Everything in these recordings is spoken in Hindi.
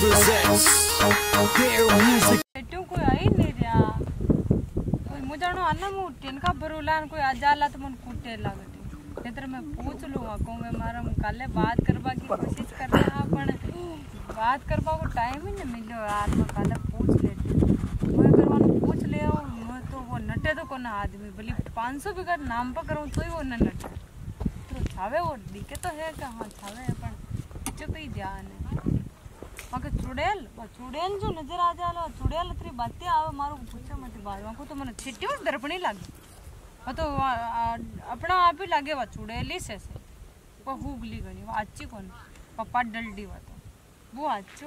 presents their music. कोई आई नहीं रहा कोई मुझे अन्ना मुट्टेन का बरुलान कोई आजाला तो मन कुटे लागती नेत्र मैं पूछ लूँगा कहूँगा मारा काले बात करवा की कोशिश कर रहा पण बात करवा को टाइम ही नहीं मिलो यार मैं काले पूछ लेती मैं करवाने पूछ ले मैं तो वो नटे तो कौन आदमी भले 500 बिगड़ नाम पर करूँ तो ही वो न नटे तो छावे वो दिखे तो है कि हाँ छावे है पण चुप ही ध्यान है मगर चुड़ैल जो नजर आ जाला चुड़ैल तेरी बातें आवे मारो पूछे मत बात को तो मैंने छिट्टी और दर्पणी लगी वो तो अपना आप ही लगे वो चुड़ैली से वो हुगली गई वो अच्छी कौन पप्पा डलडी वो तो वो अच्छो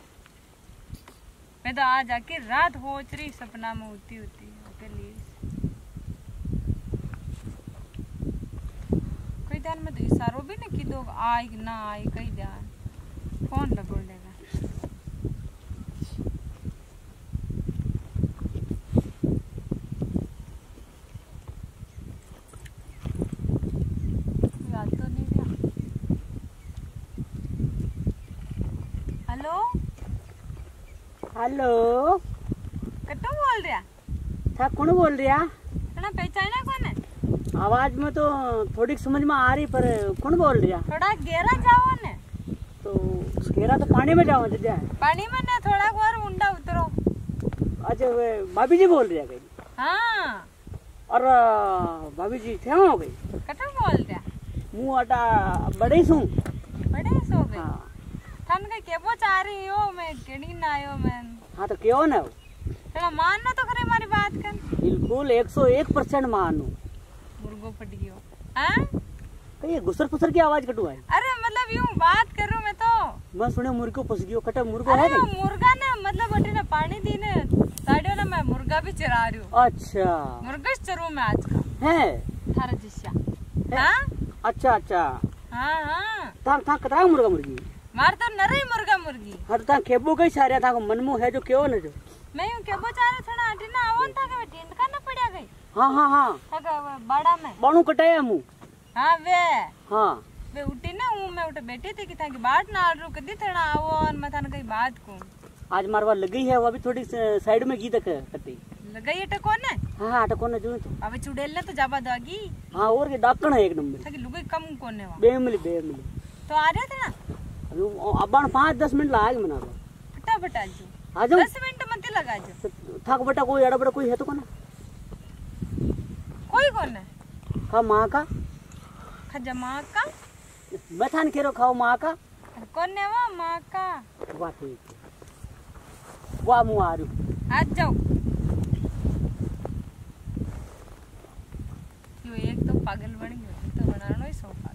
मैं तो आज आके रात हो रही सपना में होती के लिए कोई ध्यान में तो इशारों भी नहीं की दो आई ना आई कई ध्यान कौन लगो लेगा हेलो हेलो कट्टू बोल रहा था कौन बोल रहा ना पहचाना कौन है आवाज में तो थोड़ी समझ में आ रही पर कौन बोल रहा थोड़ा गहरा जाओ ने तो घेरा तो पानी में जाओ जजा पानी में ना थोड़ा और ऊंडा उतरो अच्छा वे भाभी जी बोल रहा कहीं हाँ और भाभी जी थे हो गई कट्टू बोल रहा मुँह अटा बड़े सू बड़े सो गए हाँ थान के केबो चाह रही हो मैं केड़ी ना आयो मैं हाँ तो क्यों ना थोड़ा मानना तो करे हमारी बात कर बिल्कुल 101% मानू मुर्गो फट गयो हाँ ये गुसर फुसर की आवाज कटू है अरे मतलब यूं बात करूं मैं तो मैं सुने मुर्गो फंस गयो कटा मुर्गो है अरे मुर्गा ना मतलब बटी ना पानी दी ने साइडो ना मैं मुर्गा भी चरा रही हूँ अच्छा मुर्गा चरू मैं आज का है थारा जिस्या हाँ अच्छा अच्छा हाँ हाँ था कतरा मुर्गा मुर्गी मार तो नरे मुर्गा मुर्गी हर ता खेबो कई सारे था मनमु है जो क्यों न जो मैं यूं केबो चाह रहा थोड़ा हटी ना आवोन था के टेंट का ना पड़या गई हाँ हाँ हाँ था बाड़ा में बाणू कटाया मुंह हाँ हाँ वे उठी ना हूँ मैं उठे बैठी थी कि था कि बाट ना रू कदी थोड़ा आवो और मैं थाने कई बात को आज मारवा लगी है वो अभी थोड़ी साइड में की तक कटी लगाई है टकोन ने हाँ टकोन ने जो तो अबे चुड़ैल ने तो जाबा दोगी हाँ और के डाकण है एक नंबर था कि लुगाई कम कोन ने वा बेमिली तो आ रहे थे ना अभी अब 5-10 मिनट लाग मना फटाफट आ जाओ आ जाओ 10 मिनट मत लगा जाओ थाक बेटा कोई अड़ा बड़ा कोई है तो कौन कोई कौन है खा माँ का खजा माँ का मैं थान खेरो खाओ माँ का कौन है वो माँ का वाह ठीक है वाह मुँह आ रही आ जाओ यो एक तो पागल बन गयो तो बनाना ही सो पागल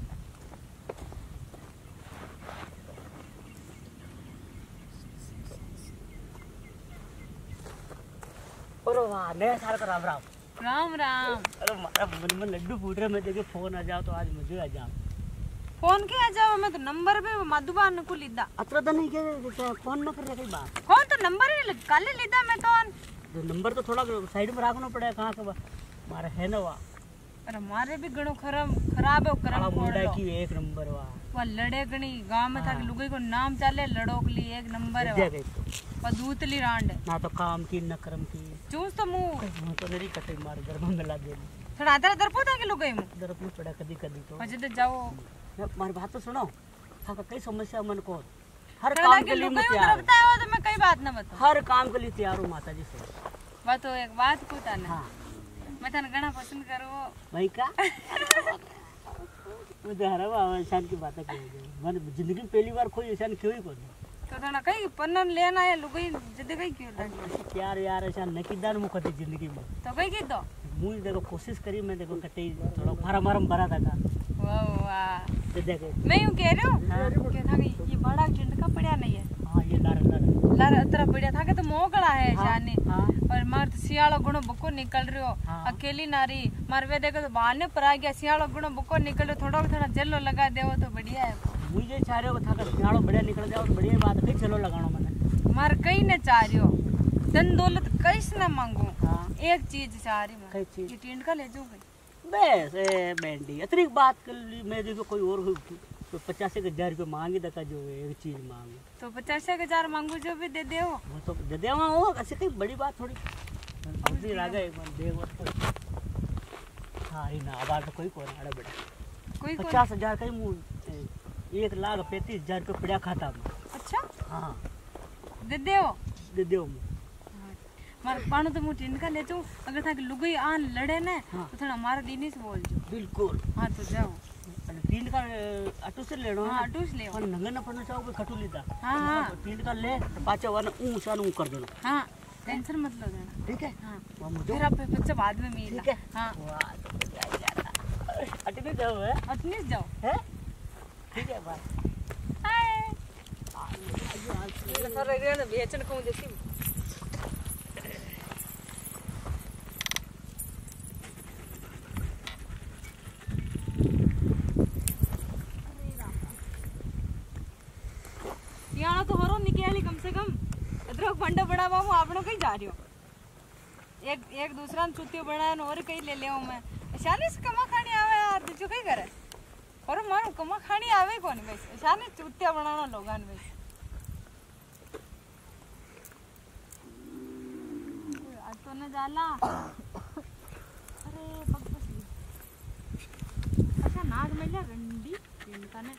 अरे वाह नया साल का राम राम राम राम अरे मारा मन में लड्डू फूट रहे मैं देखे फोन आ जाओ तो आज मुझे आ जाओ फोन के आ जाओ मैं तो नंबर भी मधुबान को लीदा अत्र तो नहीं के फोन न कर रहे कई बात कौन तो नंबर ही काले लीदा मैं तो नंबर तो थोड़ा साइड में रखना पड़ेगा कहाँ का मारा है ना वाह अरे मारे भी गणो खराब है करम मुंडा की एक नंबर वाह लड़े गणी गांव में था कि लुगाई को नाम चाले लड़ोकली एक नंबर है और दूतली रांड ना तो काम की न कर्म की चूस तो मुंह तो मेरी कटे मार गर्भ में मिला दे थोड़ा आदर दरपो था कि लुगाई मुंह दरपू पड़ा कदी कदी तो मजे तो जाओ मार बात तो सुनो था कई समस्या मन को हर काम काम के लिए मैं तैयार हूं तो मैं कई बात ना बता हर काम के लिए तैयार हूं माता जी से बात तो एक बात को था ना हां मैं तने गणा पसंद करो भाई का मुझे हरवा इंसान की बात है मन जिंदगी में पहली बार कोई इंसान क्यों ही कोई तो थोड़ा कई पन्नन लेना है लुगाई जदे कई क्यों लगी प्यार यार ऐसा नकीदार मुखती जिंदगी में तो कई की तो मुझे देखो कोशिश करी मैं देखो कटे थोड़ा फार्म भरा था वाह वाह देखो मैं यूं कह रही हूं कि था कि ये बड़ा टेंट का पड़ा नहीं है हां ये लार अतरा बढ़िया था कि तो मोगड़ा है शानी और मार तो सियालो गुणो बुको निकल रहो अकेली नारी मार वे देखो तो बहाने पर आ गया सियालो गुणो बुको निकल रहो थोड़ा जल्लो लगा देवो तो बढ़िया है मुझे चाह रहे हो था कि सियालो बढ़िया निकल जाओ तो बढ़िया बात है चलो लगानो मैंने मार कई ने चाह रही हो धन दौलत कैसे ना मांगू एक चीज चाह रही मैं ये टेंट का ले जाऊंगी बस बैंडी इतनी बात कर ली मैं देखो कोई और तो 50,000 रुपये मांगी दका जो एक चीज मांगे तो 50,000 मांगू जो भी दे दे हो। वो तो दे दे वो ऐसे कोई बड़ी बात थोड़ी अभी लागे एक बार देख वो सारी ना आवाज तो कोई कोना अरे बेटा कोई 50,000 का मुंह 1,35,000 रुपये पड़ा खाता में। अच्छा हाँ दे दे हो दे दे मार पानो तो मुझे इनका ले जाऊं अगर था कि लुगाई आन लड़े ने हाँ। तो थोड़ा मार दीनी से बोल जो बिल्कुल। हाँ तो जाओ तीन का अटू से लेनो हाँ अटूस ले और नंगे न पड़ना चाहो खटू लेता हाँ हाँ तीन का ले पाचा वाला ऊंचा ऊं कर देना। हाँ टेंशन मत लो देना ठीक है हाँ हम फिर आप बच्चा बाद में मिला ठीक है हाँ वाह तो क्या जाता अटने जाओ है अटने जाओ है ठीक है बाय हाय सर रेगरे ने बेचन को देती यहाँ तो हरो निकली कम से कम अदरक फंडा बड़ा बाबू आपने कहीं जा रही हो एक दूसरा चुतियो बना और कहीं ले ले मैं शानी से कमा खानी आवे यार तुझे कहीं करे और मानो कमा खानी आवे कौन वैसे शानी चुतिया बनाना लोगान वैसे आज तो न जाला अरे पग फसली अच्छा नाग में जा गंडी इनका ने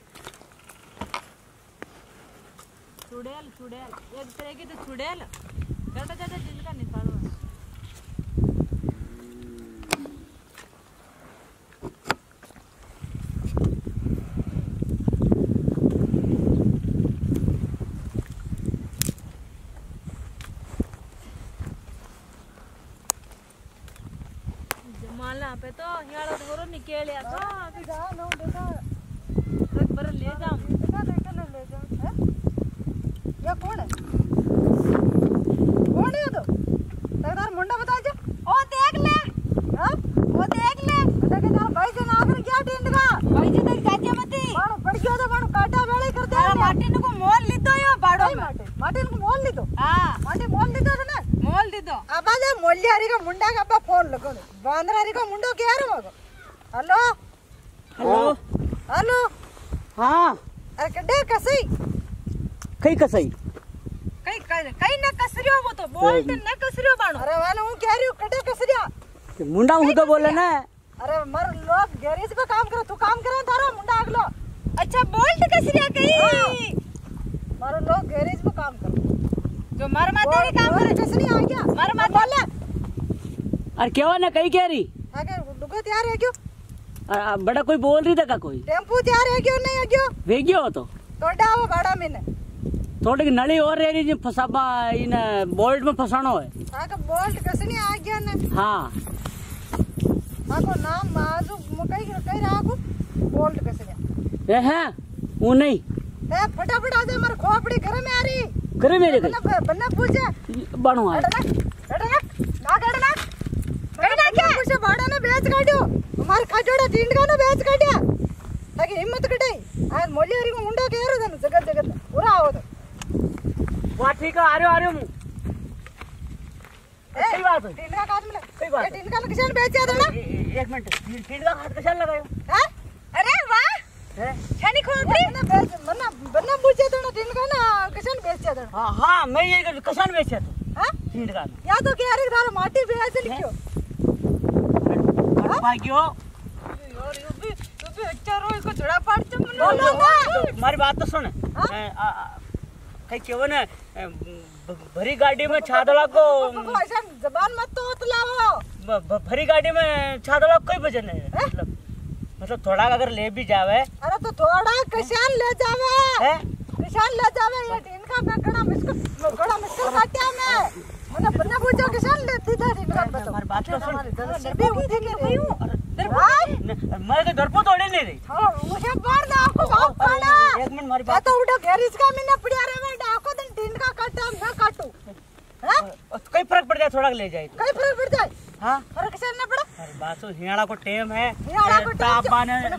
चुड़ैल चुड़ैल एक तरह की तो चुड़ैल ज्यादा ज्यादा जिनका निकालो जमाला पे तो यार थोरो निकलिया तो अभी जा नो देखा एक बार ले जाऊं देखा ले जाऊं है ये कौन है तो सरदार मुंडा बता जा ओ देख ले हां ओ देख ले देख ना भाई से नागर क्या टिंड का भाई जी देख जाजे मती बाण पड़ गयो तो बाण काटा वेले कर दे माटिन को मोल ली दो यो बाड़ो माटिन को मोल ली दो हां माटी मोल ली दो ना मोल दी दो अबाले मोल्यारी का मुंडा का अब्बा फोन लगो बांदरारी का मुंडो क्या रे मगो हेलो हेलो हेलो हाँ अरे कड्डे कसई कई कसई कई न कसरियो वो तो बोल्ट न कसरियो बाणो अरे वाला हूं कह रही हूं कटे कसरिया मुंडा हूं तो बोले ना अरे मर लोग गैरेज पे काम करो तू काम करे थारा मुंडा अगलो अच्छा बोल्ट कसरिया कई मारो लोग गैरेज में काम करो जो मर मातेरी काम करे कसनी आ गया मर मत बोले अरे क्या ना कई कह रही आगे दुगो तैयार है क्यों बड़ा कोई बोल रही था का कोई टेम्पो तैयार है क्यों नहीं है क्यों वे गयो तो तोड़ा वो बड़ा मैंने थोड़ी की नली और रही जी फसाबा इन बोल्ट में फसानो है आगे बोल्ट कसनी आ गया ना हाँ आगो नाम माजू मकई कई रागो बोल्ट कसनी ए है वो नहीं ए फटाफट आ जा मर खोपड़ी घर में आ रही करे मेरे बन्ना पूछे बनो है ना क्या पूछे बाड़ा ने बेच काटियो हमारे खजोड़ा टिंड का ने बेच काटिया ताकि हिम्मत कटाई आज मोलियारी को मुंडा कह रहा था जगत जगत पूरा आओ तो वाह ठीक है आ रहे हूँ सही बात है टिंड का काट मिला सही बात ये टिंड का किसान बेच दिया था ना एक मिनट टिंड का हाथ कैसे लगायो हैं अरे वाह है छानी खोपड़ी ना बेच बन्ना पूछे तो ना टिंड का ना किसान बेच दिया था हाँ हाँ मैं ये किसान बेचा तो हां टिंड का या तो कह रही थारा माटी बेच लिखियो भाग्यो यार यू भी अच्छा रो इसको झड़ा पाड़ चम हमारी बात तो सुन कई केव ना भरी गाड़ी में छादला को ऐसा जबान मत तो उतलाओ भरी गाड़ी में छादला कोई वजन है मतलब थोड़ा अगर ले भी जावे अरे तो थोड़ा किसान ले जावे है किसान ले जावे ये दिन का मैं गड़ा मुश्किल काटिया मैं मने बन्ना पूछो किसान लेती था दिन का बता हमारी बात तो सुन सिर्फ की देखे नहीं हूं मैं के दर को तोड़े नहीं रही हां मुझे मार दे आपको बाप खाना एक मिनट हमारी या बात तो उठा गैरेज का मैंने पड़िया रे मैं डाको दिन दिन का काटा मैं काटू हैं कोई फर्क पड़ जाए थोड़ा ले जाए कई फर्क पड़ जाए हां फर्क किसान ना पड़ा अरे बात तो हियाड़ा को टाइम है हियाड़ा को तापमान है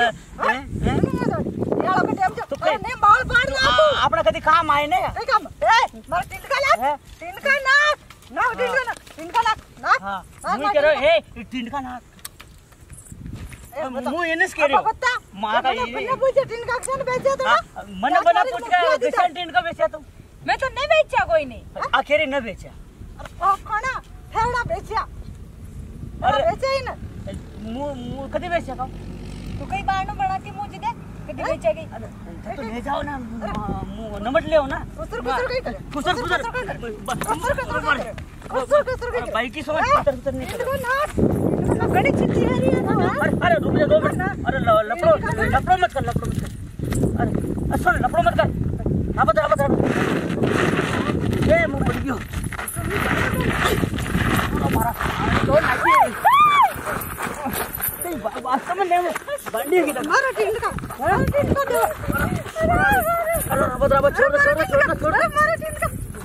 हियाड़ा को टाइम जो अरे नहीं बाल पाड़ ला तू अपना कदी काम आए ने नहीं काम ए मार तिनका ना तिनका ना तिनका ना हां नहीं करो ए तिनका ना मु एनस के रे बता माता ये पूछे टिन का क्यों बेचे तो मन बना पूछ के किसान टिन का बेचा तू मैं तो नहीं बेचा कोई नहीं आखिर न बेचा ओ खाना फेड़ा बेचा अरे बेचे ही ना मु कदी बेचा का तू कई बाणो बनाती मुझे दे कभी बेचेगी तो ले जाओ ना मु नमट ले आओ ना कुसर कहीं करे कुसर बाइक की समझ कुसर नहीं इनको ना बड़ी चिट्ठी है रही है अरे रुक जा 2 मिनट अरे लपड़ो मत कर अरे सुन लपड़ो मत कर आप ए मु पड़ गयो हमारा तो नहीं वास्तव में नहीं बंडी की मारो टिन का दो अरे रब छोड़ मारो टिन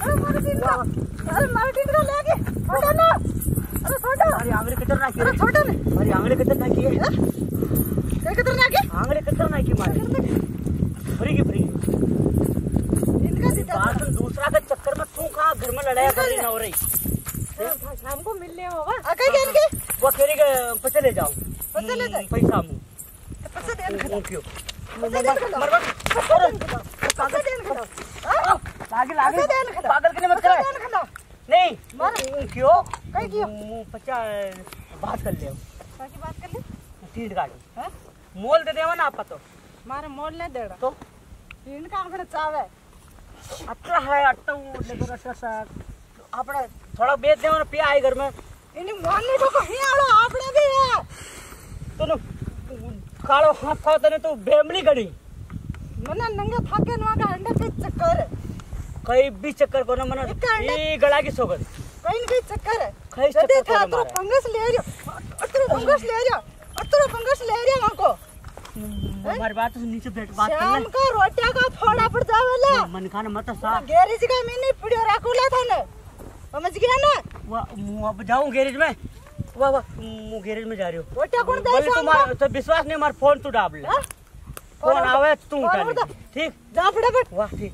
का लेके छोड़ो ना अरे छोड़ो अरे आंगले किधर ना अरे छोड़ो ना अरे आंगले किधर ना किए किधर ना के आंगले किधर ना की मारे फ्री इनका सीधा बात दूसरा के चक्कर में तू कहां घर में लड़ाई कर रही ना हो रही शाम को मिलने होगा अकेले इनके वो फेरी के पचे ले जाओ पचे ले जाए पैसा मु पैसे देन खा क्यों मरवा पैसे देन खा लागे पागल के लिए मत करे देन खा नहीं मार क्यों कहीं क्यों मु पचा बात कर ले बाकी बात कर ले तीन गाड़ी हैं मोल दे देवा ना आप तो मारे मोल नहीं देड़ा तो इनका आंकड़ा चावे अट्ला है अट्टा वो लेकर ऐसा आपने थोड़ा बेच देवा ना पिया आई घर में इन्हें मारने को कहीं आलो आपने भी है तो कालो हाथ था तने तो बेमली गड़ी मना नंगे थाके नवा का अंडे के चक्कर कई भी चक्कर को ना मना ये गला की सोगत कहीं कहीं चक्कर है कई जदे चक्कर था को तो मारा फंगस ले रियो अतरो फंगस ले रियो वहां को हमारी बात तो नीचे बैठ बात कर शाम का रोटिया का थोड़ा पड़ जावेला मन खाना मत सा गैरेज का मैंने पड़ियो राखूला था ना समझ गया ना वाह अब जाऊं गैरेज में वाह मु गैरेज में जा रही हूं रोटिया कौन दे बोले तुम्हारा तो विश्वास नहीं हमारा फोन तू डाल ले फोन आवे तू उठा ले ठीक जा फटाफट वाह ठीक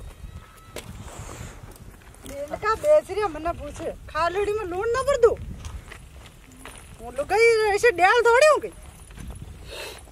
इनका बेच रही मन्ना पूछे खालड़ी में लून ना पड़ दू वो लोग ऐसे डेल थोड़ी होंगे